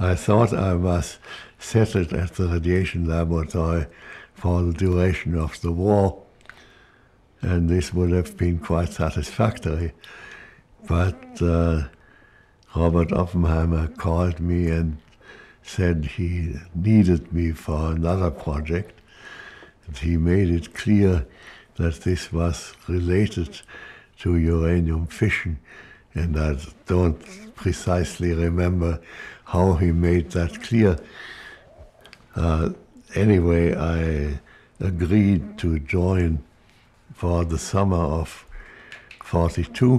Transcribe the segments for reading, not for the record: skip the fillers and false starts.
I thought I was settled at the radiation laboratory for the duration of the war, and this would have been quite satisfactory. But Robert Oppenheimer called me and said he needed me for another project. And he made it clear that this was related to uranium fission, and I don't precisely remember how he made that clear. Anyway, I agreed to join for the summer of '42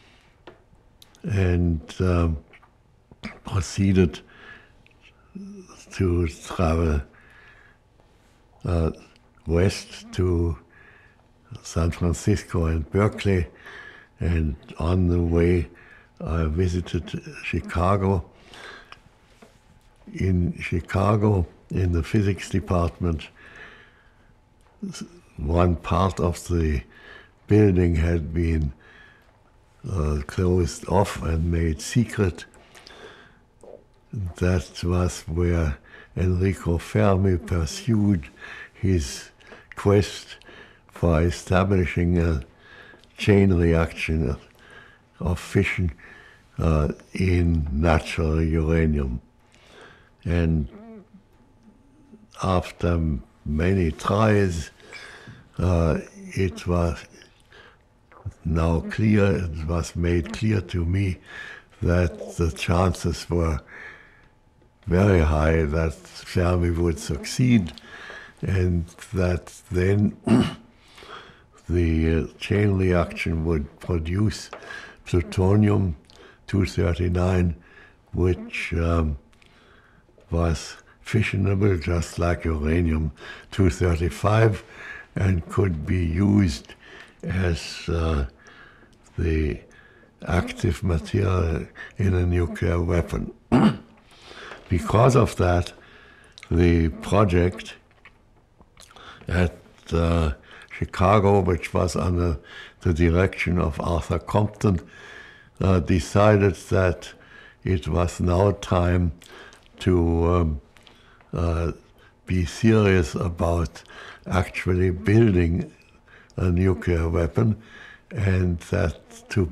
and proceeded to travel west to San Francisco and Berkeley, and on the way I visited Chicago. In Chicago, in the physics department, one part of the building had been closed off and made secret. That was where Enrico Fermi pursued his quest for establishing a chain reaction of fission in natural uranium. And after many tries, it was now clear, it was made clear to me that the chances were very high that Fermi would succeed, and that then the chain reaction would produce plutonium-239, which was fissionable just like uranium-235 and could be used as the active material in a nuclear weapon. Because of that, the project at Chicago, which was under the direction of Arthur Compton, decided that it was now time to be serious about actually building a nuclear weapon, and that to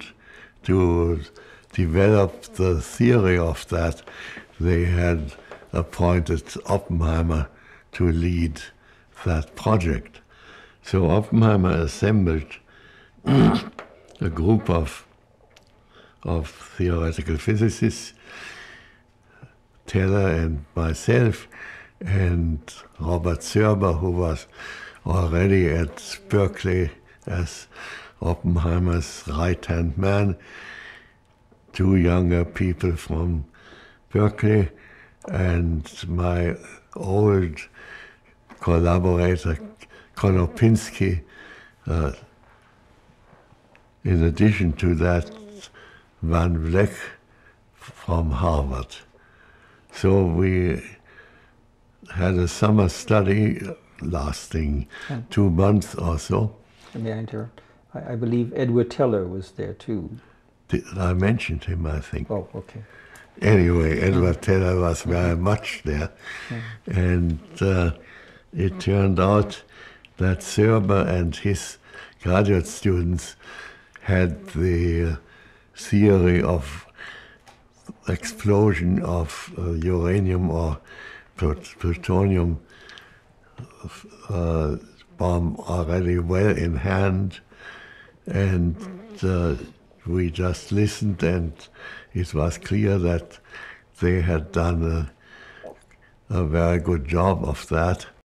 develop the theory of that, they had appointed Oppenheimer to lead that project. So Oppenheimer assembled a group of theoretical physicists, Teller and myself, and Robert Serber, who was already at Berkeley as Oppenheimer's right-hand man, two younger people from Berkeley, and my old collaborator, Konopinski. In addition to that, Vleck from Harvard. So we had a summer study lasting 2 months or so. May I interrupt? I believe Edward Teller was there too. I mentioned him, I think. Oh, okay. Anyway, Edward Teller was very much there. And it turned out that Serber and his graduate students had the theory of explosion of uranium or plutonium bomb already well in hand, and we just listened, and it was clear that they had done a very good job of that.